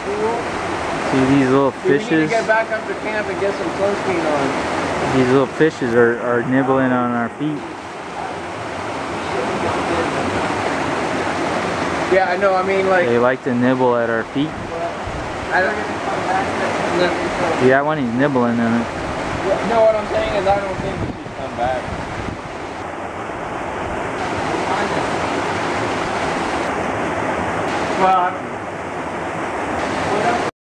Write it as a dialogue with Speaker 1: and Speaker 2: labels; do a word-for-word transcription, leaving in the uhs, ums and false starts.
Speaker 1: See these little
Speaker 2: Dude, we need to
Speaker 1: fishes?
Speaker 2: get back up to camp and get some sunscreen on.
Speaker 1: These little fishes are, are nibbling on our feet.
Speaker 2: Yeah, I know, I mean like...
Speaker 1: They like to nibble at our feet.
Speaker 2: I don't get to come back.
Speaker 1: See that one? He's nibbling in it.
Speaker 2: No, what I'm saying is I don't think we should come back.